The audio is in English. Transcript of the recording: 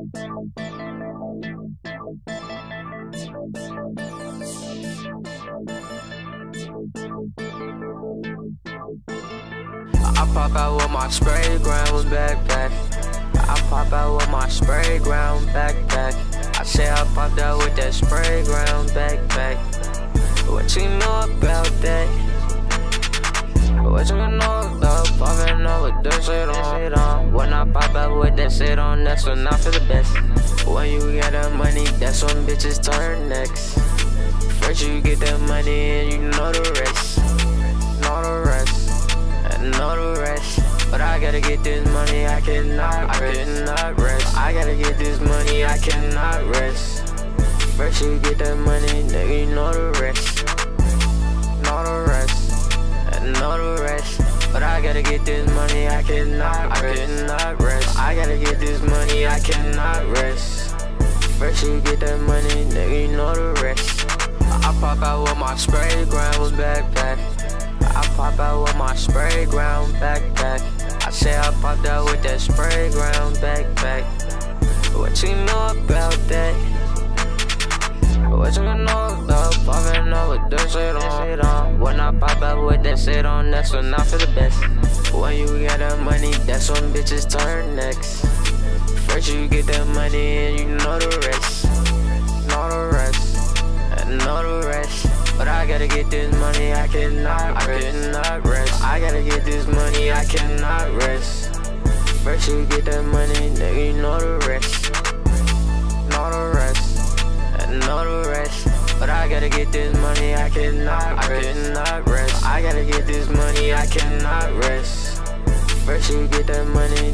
I pop out with my spray ground backpack. I pop out with my spray ground backpack. I say I popped out with that spray ground backpack. What you know about that? What you know about popping out with that shit on? When I pop out with that shit on, that's when I feel the best. When you get that money, that's when bitches turn next. First you get that money and you know the rest. Know the rest. Know the rest, but I gotta get this money, I cannot rest. I gotta get this money, I cannot rest. First you get that money, nigga, you know the rest. Know the rest, know the rest, but I gotta get this money, I cannot rest. I gotta get this money, I cannot rest. First you get that money, nigga, you know the rest. I pop out with my spray ground backpack. I pop out with my spray ground backpack. I say I popped out with that spray ground backpack. What you know about that? What you know about popping out with that shit on? When I pop out with that shit on, that's when I feel the best. When you get that money, that's when bitches turn next. First you get that money and you know the rest. Know the rest, know the rest. But I gotta get this money, I cannot rest. I gotta get this money, I cannot rest. First you get that money, nigga, you know the rest. Know the rest, know the rest. But I gotta get this money, I cannot rest. I gotta get this money, I cannot rest. First you get that money,